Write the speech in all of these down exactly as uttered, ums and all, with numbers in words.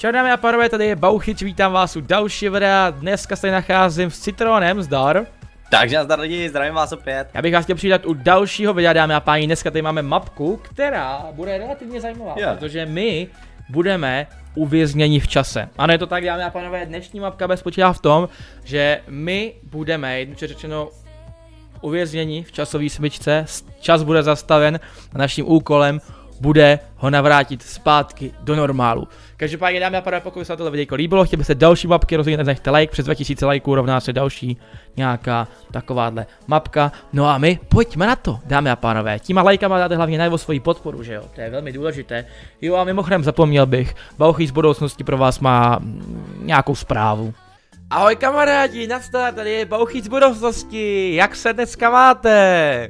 Čau dámy a pánové, tady je Bauchyč, vítám vás u dalšího videa, dneska se nacházím s Citronem, zdar. Takže nazdar lidi, zdravím vás opět. Já bych vás chtěl přidat u dalšího videa, dámy a páni, dneska tady máme mapku, která bude relativně zajímavá, yeah. protože my budeme uvězněni v čase. Ano, je to tak, dámy a pánové, dnešní mapka bude spočívá v tom, že my budeme, jednoduše řečeno, uvězněni v časové smyčce, čas bude zastaven a naším úkolem bude ho navrátit zpátky do normálu. Každopádně dámy a pánové, pokud se vám tohle videjko líbilo, chtěli byste další mapky, rozhodně nenechte like, přes dva tisíce lajků rovná se další nějaká takováhle mapka. No a my pojďme na to, dámy a pánové. Tíma lajkama dáte hlavně najevo svoji podporu, že jo? To je velmi důležité. Jo a mimochodem zapomněl bych, Bauchyč z budoucnosti pro vás má nějakou zprávu. Ahoj kamarádi, nazdar, tady je Bauchyč z budoucnosti, jak se dneska máte?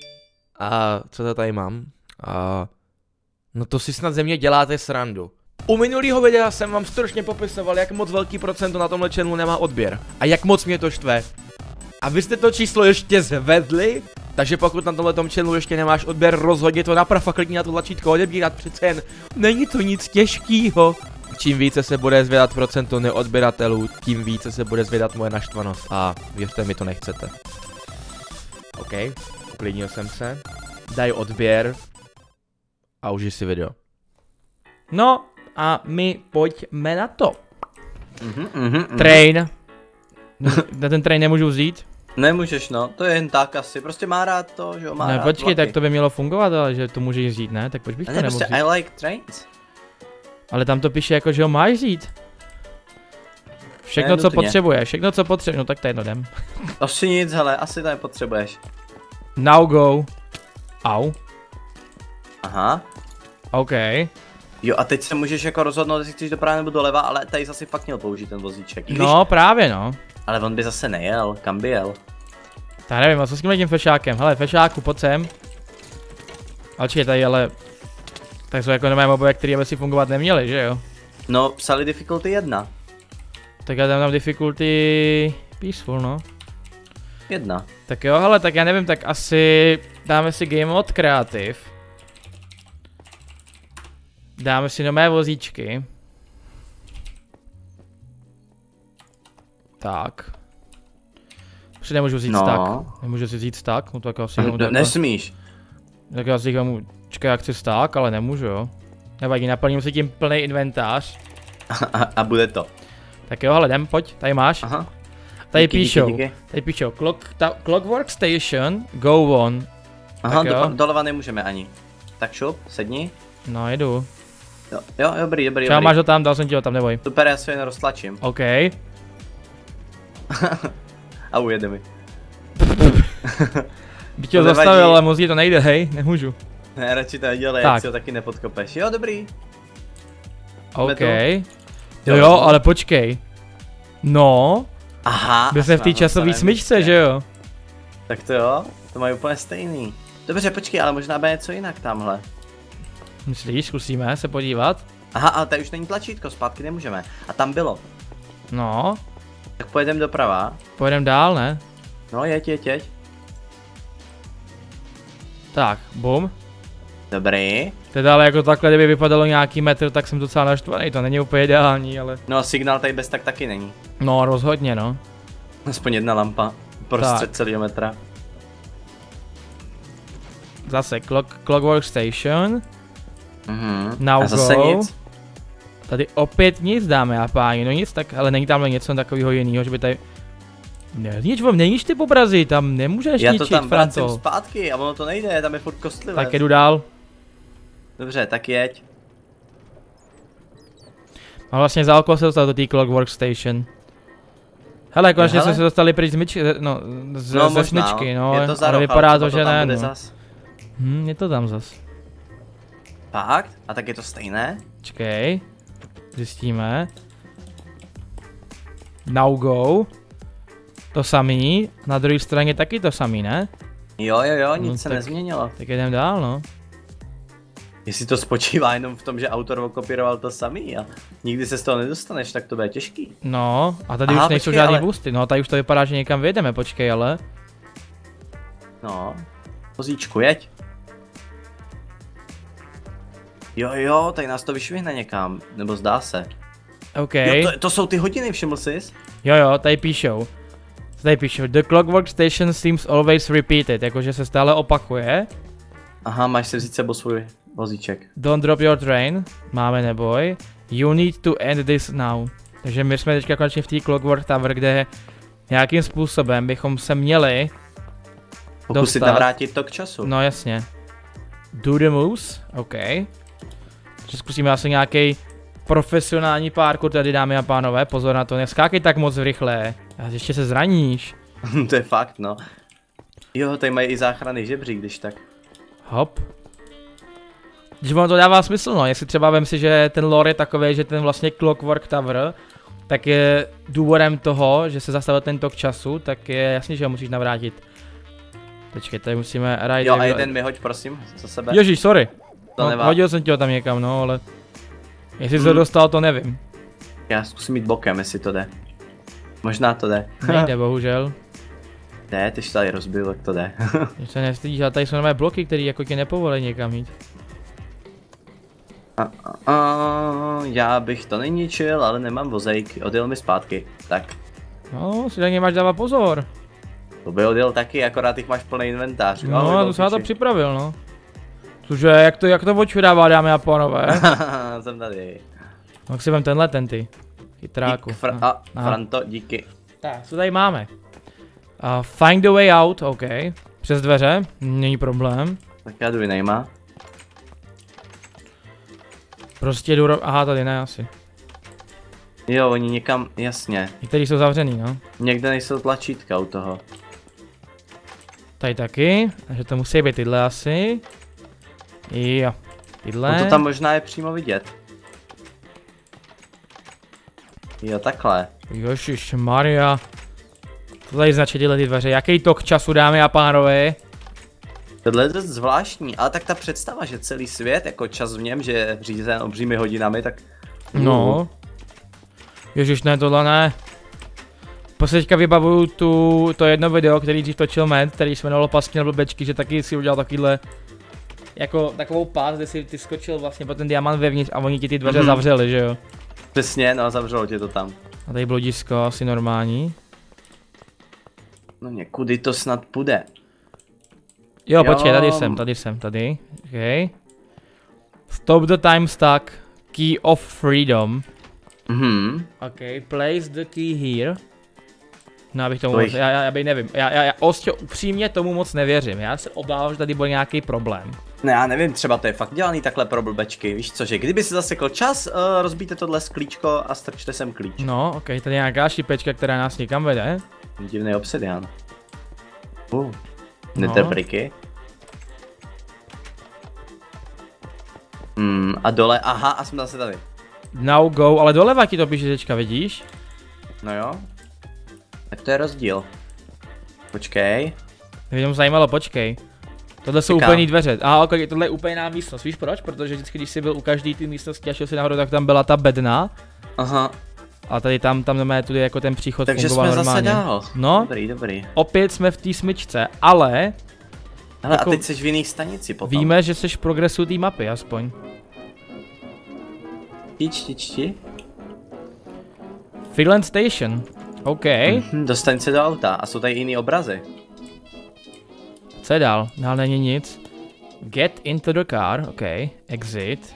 A co to tady mám? A... No to si snad ze mě děláte srandu. U minulého videa jsem vám stručně popisoval, jak moc velký procento na tomhle channelu nemá odběr. A jak moc mě to štve. A vy jste to číslo ještě zvedli? Takže pokud na tomhletom channelu ještě nemáš odběr, rozhodně to naprav a klikni na to tlačítko odebírat, přece jen není to nic těžkýho. Čím více se bude zvedat procento neodběratelů, tím více se bude zvedat moje naštvanost. A věřte mi, to nechcete. OK, uklidnil jsem se. Daj odběr. A užij si video. No a my pojďme na to. Mm-hmm, mm-hmm, train. Na ten train nemůžu vzít? Nemůžeš no, to je jen tak asi, prostě má rád to, že jo, má ne, rád počkej, vlaky. Tak to by mělo fungovat, ale že to můžeš vzít, ne? Tak proč bych ne, to nemohl prostě vzít? I like trains. Ale tam to píše jako, že ho máš vzít. Všechno, ne, co potřebuješ, všechno, co potřebuješ, no tak to jedno jdem. Asi nic, hele, asi to nepotřebuješ. Now go. Au. Aha. OK. Jo a teď se můžeš jako rozhodnout, jestli chceš doprava nebo doleva, ale tady zase fakt měl použít ten vozíček. Když... No právě no. Ale on by zase nejel, kam by jel? Tak nevím, a co s tím tím fešákem, hele fešáku, pojď sem. Ale či je tady, ale... Tak jsou jako nové moby, které by si fungovat neměly, že jo? No, psali difficulty jedna. Tak já tam dám difficulty... Peaceful, no. Jedna. Tak jo, hele, tak já nevím, tak asi... Dáme si game mode kreativ. Dáme si nové vozíčky. Tak. Protože nemůžu vzít no. stack. Nemůžu si vzít stack, no tak asi... Ne, nesmíš. Tak já si říkám, čekaj, jak chci stack, ale nemůžu, jo. Nevadí, naplním si tím plný inventář. A, a bude to. Tak jo, hele, jdem, pojď, tady máš. Aha. Tady díky, píšou, díky, díky. tady píšou, clock, ta, Clockwork Station, go on. Aha, do, doleva nemůžeme ani. Tak šup, sedni. No, jedu. Jo, jo, dobrý, dobrý, Čau, dobrý. máš ho tam, dal jsem ti ho tam, neboj. Super, já se jen roztlačím. OK. A ujede mi. Bych tě ho zastavil, ale moc to nejde, hej, nemůžu. Ne, radši to nedělej, jak si ho taky nepodkopeš. Jo, dobrý. OK. Jo, jo, ale počkej. No. Aha. Byl jsem v té časové smyčce, že jo? Tak to jo, to mají úplně stejný. Dobře, počkej, ale možná bude něco jinak tamhle. Myslíš, zkusíme se podívat? Aha, ale tady už není tlačítko, zpátky nemůžeme. A tam bylo. No. Tak pojedeme doprava. Pojedeme dál, ne? No, jeď, jeď, jeď. Tak, bum. Dobrý. Teda ale jako takhle, kdyby vypadalo nějaký metr, tak jsem docela naštvaný, to není úplně ideální, ale... No, signál tady bez tak taky není. No, rozhodně, no. Aspoň jedna lampa. Prostřed celého metra. Zase clock, Clockwork Station. Mhm. Now a zase go. nic. Tady opět nic, dáme a páni, no nic, tak, ale není tamhle něco takového jiného, že by tady... Ne, nic, neníš ty obrazy, tam nemůžeš Já ničit, to tam vracím Franto. zpátky a ono to nejde, tam je furt kostlivé. Tak jedu dál. Dobře, tak jeď. A vlastně za oko se dostal do té Clockwork Station. Hele, konečně jsme se dostali pryč z myčky, no, z, no, ze smyčky, no, je to za ale roh, vypadá ale to, že ne, no. Zas. Hm, je to tam zas. Fakt? A tak je to stejné? Čekej, zjistíme. Now go. To samý, na druhé straně taky to samý, ne? Jo, jo, jo, nic no, se tak, nezměnilo. Tak jdem dál, no. Jestli to spočívá jenom v tom, že autor okopíroval to samý a nikdy se z toho nedostaneš, tak to bude těžký. No, a tady Aha, už nejsou počkej, žádný ale... boosty, no tady už to vypadá, že někam vyjedeme, počkej, ale. No, vozíčku, jeď. Jo, jo, tady nás to vyšvihne někam, nebo zdá se. OK. Jo, to, to jsou ty hodiny, všiml jsi? Jo, jo, tady píšou. Tady píšou, the clockwork station seems always repeated, jakože se stále opakuje. Aha, máš si vzít sebou svůj vozíček. Don't drop your train, máme neboj. You need to end this now. Takže my jsme teďka konečně v té Clockwork Tower, kde nějakým způsobem bychom se měli pokusit dostat. navrátit to k času. No jasně. Do the moves, OK. Takže zkusíme asi nějaký profesionální parkour tady, dámy a pánové, pozor na to, neskákej tak moc rychle, a ještě se zraníš. To je fakt, no. Jo, tady mají i záchranný žebřík, když tak. Hop. Když ono to dává smysl, no, jestli třeba vem si, že ten lore je takový, že ten vlastně Clockwork Tower, tak je důvodem toho, že se zastavil ten tok času, tak je jasně, že ho musíš navrátit. Počkej, tady musíme ride. Jo, a jeden mi hoď, prosím, za sebe. Ježíš, sorry. To No, hodil jsem ti ho tam někam, no, ale jestli jsi to Hmm. dostal, to nevím. Já zkusím jít bokem, jestli to jde. Možná to jde. Nejde, bohužel. Ne, ty jsi tady rozbil, jak to jde. Když se nestydíš, ale tady jsou nové bloky, které jako tě nepovolí někam jít. A, a, a, já bych to neničil, ale nemám vozejk, odjel mi zpátky. Tak, No, si na ně máš dávat pozor. to by odjel taky, akorát jich máš plný inventář. No, Ahoj, a to jsem na to Balpiči. připravil, no. Cože, jak to, jak to oču dává, dámy a pánové? Jsem tady. Tak si vem tenhle ten ty. Chytráku. Dík, Fra- Aha. a, Aha. Franto, díky. Tak, co tady máme? Uh, find the way out, OK. Přes dveře, není problém. Tak já jdu jinejma. Prostě jdu ro... Aha, tady ne asi. Jo, oni někam, jasně. Některý jsou zavřený, no. Někde nejsou tlačítka u toho. Tady taky, takže to musí být tyhle asi. Jo, tyhle. No to tam možná je přímo vidět. Jo, takhle. Ježiš Maria. To tady značí tyhle ty dveře, jaký tok času, dámy a pánové. Tohle je dost zvláštní, ale tak ta představa, že celý svět, jako čas v něm, že je řízen obřími hodinami, tak... No. Ježiš, ne, tohle ne. Prostě teďka vybavuju tu, to jedno video, který dřív točil Matt, který se jmenovalo Pasky na blbečky, že taky si udělal takovýhle, jako takovou pás, kde si ty skočil vlastně po ten diamant vevnitř a oni ti ty dveře Mhm. zavřeli, že jo. Přesně, no a zavřelo tě to tam. A tady blodisko, asi normální. No někudy to snad půjde. Jo, Jo. počkej, tady jsem, tady jsem, tady. Okay. Stop the time stuck. Key of freedom. Mhm. OK, place the key here. No, abych tomu To moc, jich- já, já, já bych nevím, já, já, já Ostě, upřímně tomu moc nevěřím, já se obávám, že tady bude nějaký problém. Ne, já nevím, třeba to je fakt dělaný takhle pro blbečky, víš co, že kdyby si zasekl čas, uh, rozbíte tohle sklíčko a strčte sem klíč. No, OK, tady je nějaká šipečka, která nás někam vede. Divný obsidian. Uh. No. Netherbricky. Hmm, a dole, aha, a jsme zase tady. Now go, ale doleva ti to píše teďka, vidíš? No jo. Tak to je rozdíl. Počkej. Mě jenom zajímalo, počkej. Tohle jsou Čekám. úplný dveře. A ok, tohle je úplná místnost, víš proč? Protože vždycky, když jsi byl u každé té místnosti a šel si nahoru, tak tam byla ta bedna. Aha. A tady tam, tam máme tudy jako ten příchod Takže fungoval jsme zase normálně. dál. No. Dobrý, dobrý. Opět jsme v té smyčce, ale Hele, Jako- a teď jsi v jiný stanici potom. víme, že jsi v progresu té mapy aspoň. Ti, ti, ti. Freeland Station. OK. Mhm, dostaň se do auta a jsou tady jiný obrazy. Co je dál? Dál není nic. Get into the car, OK. Exit.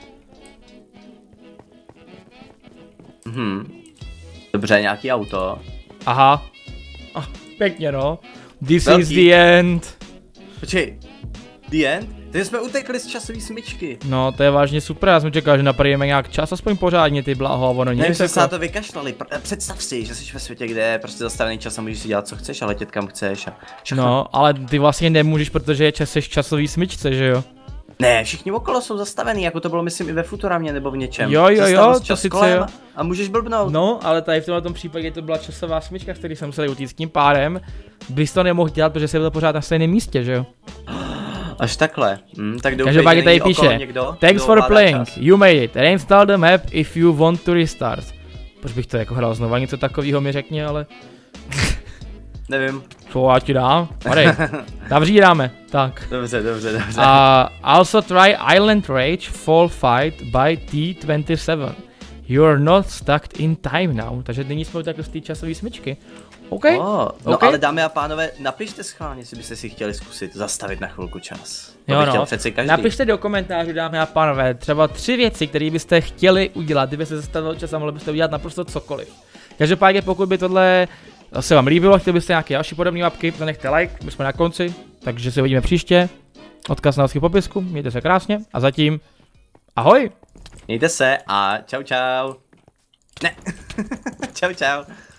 Mhm. Dobře, nějaký auto. Aha. Ah, pěkně no. This Velký. is the end. Počkej. The end? Teď jsme utekli z časové smyčky. No, to je vážně super, já jsem čekal, že napadneme nějak čas, aspoň pořádně ty bláho a ono Ne, nic jsme se na jako. to vykašlali. Pr- Představ si, že jsi ve světě, kde je prostě zastavený čas a můžeš si dělat co chceš a letět kam chceš a všechno. No, ale ty vlastně nemůžeš, protože je čas, seš v časový smyčce, že jo? Ne, všichni okolo jsou zastavený, jako to bylo myslím i ve Futuramě nebo v něčem. Jo, jo, Zastav jo, s to čas sice kolem jo. A můžeš blbnout. No, ale tady v tomhle případě to byla časová smyčka, v který jsem musel utíct, tím pádem bys to nemohl dělat, protože jsi byl pořád na stejném místě, že jo? Až takhle. Hm, tak doufej, Každopádně že tady není okolo píše, někdo, thanks kdo for ovládá playing, čas. you made it, reinstall the map if you want to restart. Proč bych to jako hrál znova, něco takového mi řekni, ale... Nevím. Co já ti dám? Padej, zavříráme, tak. Dobře, dobře, dobře. Uh, also try Island Rage Fall Fight by T twenty-seven. You're not stuck in time now. Takže nyní jsme takhle z té časové smyčky. OK. Oh, no okay. Ale dámy a pánové, napište schválně, jestli byste si chtěli zkusit zastavit na chvilku čas. To jo no, napište do komentářů, dámy a pánové, třeba tři věci, které byste chtěli udělat, kdybyste zastavil čas a mohli byste udělat naprosto cokoliv. Každopádně pokud by tohle se vám líbilo, chtěli byste nějaké další podobné mapky, zanechte like, my jsme na konci, takže se uvidíme příště. Odkaz na v popisku, mějte se krásně a zatím ahoj! Mějte se a čau čau. Ne, čau čau.